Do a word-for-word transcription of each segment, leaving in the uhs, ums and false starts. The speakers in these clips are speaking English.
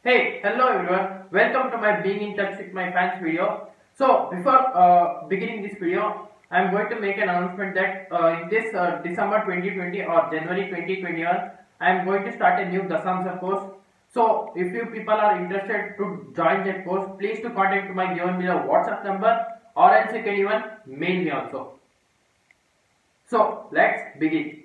Hey, hello everyone. Welcome to my Being in Touch with My Fans video. So, before uh, beginning this video, I am going to make an announcement that uh, in this uh, December twenty twenty or January twenty twenty-one, I am going to start a new Dasamsa course. So, if you people are interested to join that course, please to contact my given below WhatsApp number, or else you can even mail me also. So, let's begin.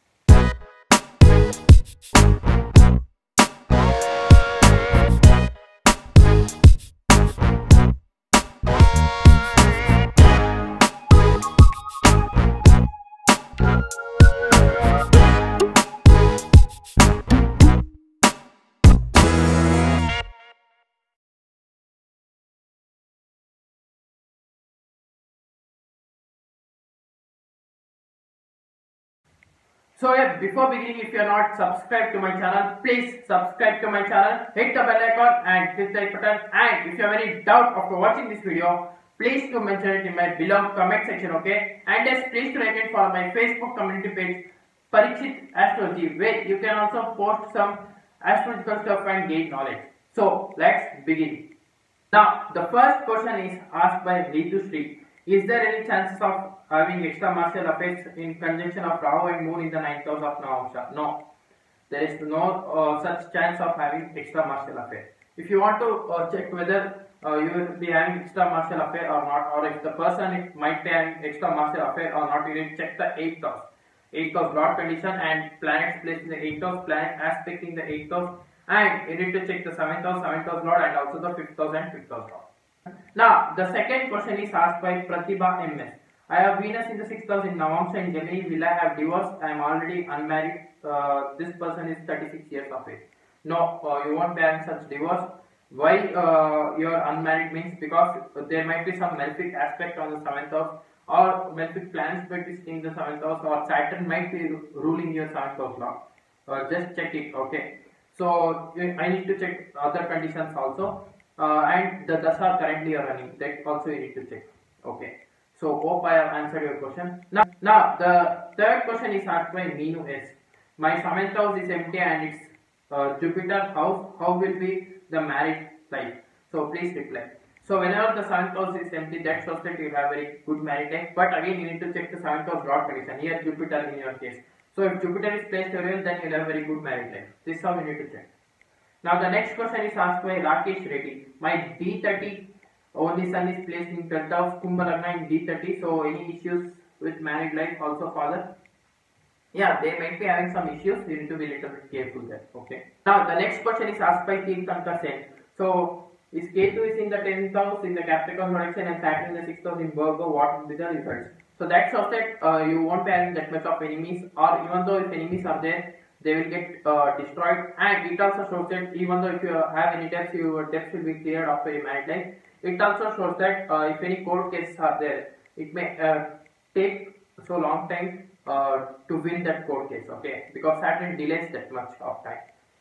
So yeah, before beginning, if you are not subscribed to my channel, please subscribe to my channel, hit the bell icon and click the like button. And if you have any doubt after watching this video, please to mention it in my below comment section, okay? And yes, please to like and follow my Facebook community page, Parikshit Astrology, where you can also post some astrological stuff and gain knowledge. So let's begin. Now, the first question is asked by Ritu Sri. Is there any chances of having extra-martial affairs in conjunction of Rahu and Moon in the ninth house of Navamsha? No. There is no uh, such chance of having extra-martial affair. If you want to uh, check whether uh, you will be having extra-martial affair or not, or if the person might be having extra-martial affair or not, you need to check the eighth house. eighth house Lord condition and planets placed in the eighth house, planet aspect in the eighth house, and you need to check the seventh house, seventh house Lord, and also the fifth house and fifth house Lord. Now, the second question is asked by Pratibha M S. I have Venus in the sixth house in Navamsha and Gemini. Will I have divorce? I am already unmarried. Uh, this person is thirty-six years of age. No, uh, you won't be having such divorce. Why uh, you are unmarried means because there might be some malefic aspect on the seventh house, or malefic planets might be in the seventh house, or Saturn might be ruling your seventh house Lord. Uh, just check it, okay? So I need to check other conditions also. Uh, and the dasa currently are running, that also you need to check, okay? So hope I have answered your question. Now, now the third question is asked by Meenu S. My seventh house is empty and it's uh, Jupiter house. How will be the married life? So please reply. So whenever the seventh house is empty, that shows that you have very good married life. But again, you need to check the seventh house Lord condition. Here Jupiter in your case. So if Jupiter is placed very well, then you will have very good married life. This is how you need to check. Now the next question is asked by Rakesh Reddy. My D thirty only sun is placed in twelfth house Kumbh Lagna in D thirty. So any issues with married life also father? Yeah, they might be having some issues. You need to be a little bit careful there. Okay. Now the next question is asked by Tirthankar Sen. So is Ketu is in the tenth house in the Capricorn direction and Saturn in the sixth house in Virgo, what will be the results? So that shows that uh, you won't be having that much of enemies, or even though if enemies are there, they will get uh, destroyed. And it also shows that even though if you have any debts, your debts will be cleared after a married life. It also shows that uh, if any court cases are there, it may uh, take so long time uh, to win that court case, okay, because Saturn delays that much of time.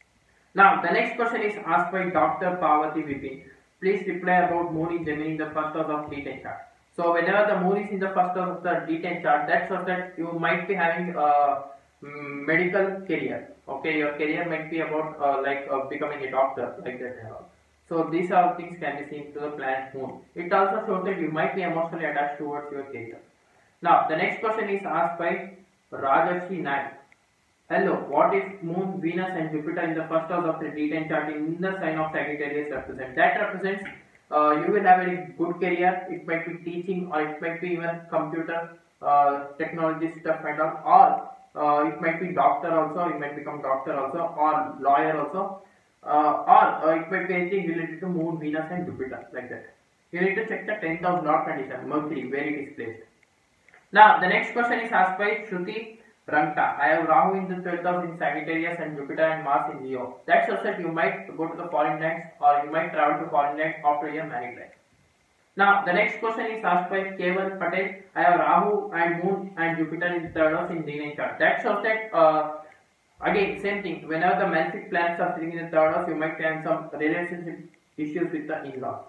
Now the next question is asked by Doctor Parvati Vipin. Please reply about Moon in Gemini in the first house of D ten chart. So whenever the Moon is in the first house of the D ten chart, that shows that you might be having uh, medical career, okay? Your career might be about uh, like uh, becoming a doctor, like that. So these are things can be seen to the planet Moon. It also shows that you might be emotionally attached towards your career. Now the next question is asked by Rajarshi Naik. Hello, what if Moon, Venus and Jupiter in the first house of the D ten chart in the sign of Sagittarius represent? That represents uh, you will have a very good career. It might be teaching, or it might be even computer uh, technology stuff and all, or Uh, it might be doctor also, you might become doctor also, or lawyer also, uh, or uh, it might be anything related to Moon, Venus and Jupiter, like that. You need to check the tenth house Lord condition, Mercury, where it is placed. Now the next question is asked by Shruti Rangta. I have Rahu in the twelfth house in Sagittarius and Jupiter and Mars in Leo. That shows that you might go to the foreign lands, or you might travel to foreign lands after your married life. Now the next question is asked by Keval Patel. I have Rahu and Moon and Jupiter in the third house in D nine chart. That shows that uh, again same thing. Whenever the malefic planets are sitting in the third house, you might have some relationship issues with the in-laws.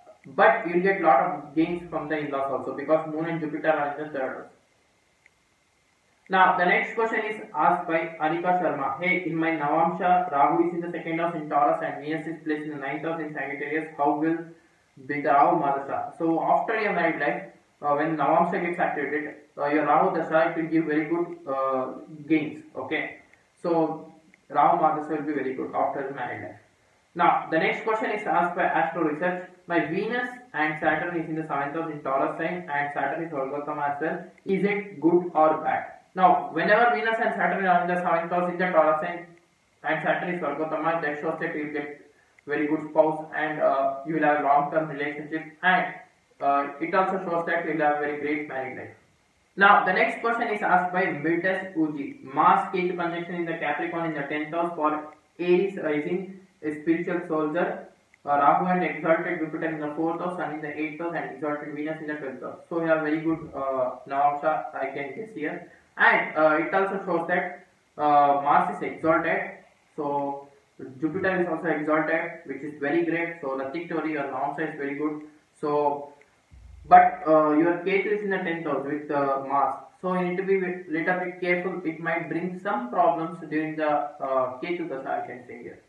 But you will get lot of gains from the in-laws also, because Moon and Jupiter are in the third house. Now the next question is asked by Anika Sharma. Hey, in my Navamsha, Rahu is in the second house in Taurus and Venus is placed in the ninth house in Sagittarius. How will be the Rahu Madasa? So after your married life, uh, when Navamsha gets activated, uh, your Rahu Dasa, it will give very good uh, gains. Okay, so Rahu Madasa will be very good after the married life. Now the next question is asked by Astro Research. My Venus and Saturn is in the seventh house in Taurus sign and Saturn is Vargotama as well. Is it good or bad? Now, whenever Venus and Saturn are in the seventh house in the Taurus sign and Saturn is Vargotama, that shows that you will get very good spouse and uh, you will have long-term relationship, and uh, it also shows that you will have very great married life. Now, the next question is asked by Miltus Uji. Mars Ketu conjunction in the Capricorn in the tenth house for Aries rising, a spiritual soldier. Uh, Rahu and exalted Jupiter in the fourth house, Sun in the eighth house, and exalted Venus in the twelfth house. So we have very good uh, Navamsha, I can guess here. And uh, it also shows that uh, Mars is exalted, so Jupiter is also exalted, which is very great. So nothing to worry, your Navamsha is very good. So, but uh, your Ketu is in the tenth house with uh, Mars, so you need to be a little bit careful. It might bring some problems during the uh, Ketu Dasa, I can say here.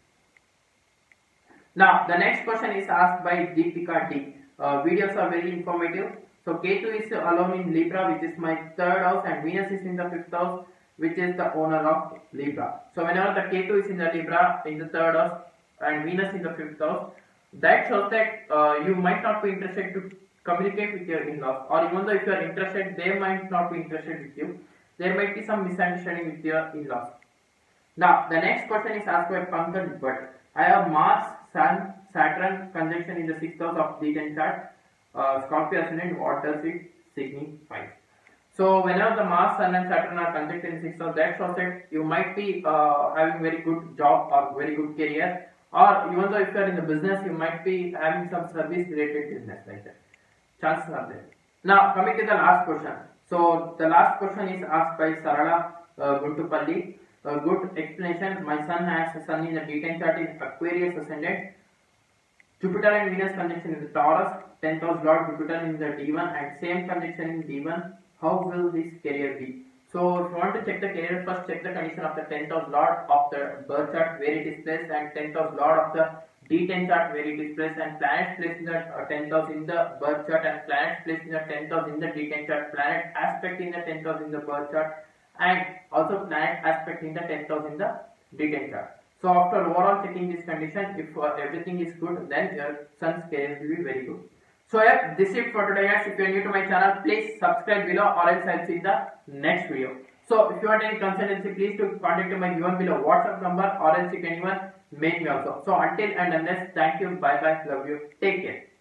Now the next question is asked by Deepika D. Uh, videos are very informative. So Ketu is alone in Libra, which is my third house, and Venus is in the fifth house, which is the owner of Libra. So whenever the Ketu is in the Libra in the third house and Venus in the fifth house, that shows that uh, you might not be interested to communicate with your in-laws, or even though if you are interested, they might not be interested with you. There might be some misunderstanding with your in-laws. Now the next question is asked by Pankaj Bhatt. I have Mars, Sun, Saturn conjunction in the sixth house of the ten chart. Uh, Scorpio ascendant, what does it signify? So whenever the Mars, Sun and Saturn are conjunct in sixth house, that shows that you might be uh, having very good job or very good career, or even though if you are in the business, you might be having some service related business like that. Chances are there. Now coming to the last question. So the last question is asked by Sarala uh, Guntupalli. A good explanation. My son has a sun in the D ten chart in Aquarius ascendant. Jupiter and Venus conjunction in the Taurus, tenth house Lord Jupiter in the D one, and same conjunction in D one. How will this career be? So if you want to check the career, first check the condition of the tenth house Lord of the birth chart where it is placed, and tenth house Lord of the D ten chart where it is placed, and planets placed in the uh, tenth house in the birth chart, and planets placed in the tenth house in the D ten chart, planet aspect in the tenth house in the birth chart, and also planet aspect in the tenth house in the D ten chart. So after overall checking this condition, if uh, everything is good, then your son's career will be very good. So yeah, this is it for today guys. If you are new to my channel, please subscribe below, or else I'll see in the next video. So if you want any consultancy, please to contact my given below WhatsApp number, or else you can even mail me also. So until and unless, thank you, bye bye, love you, take care.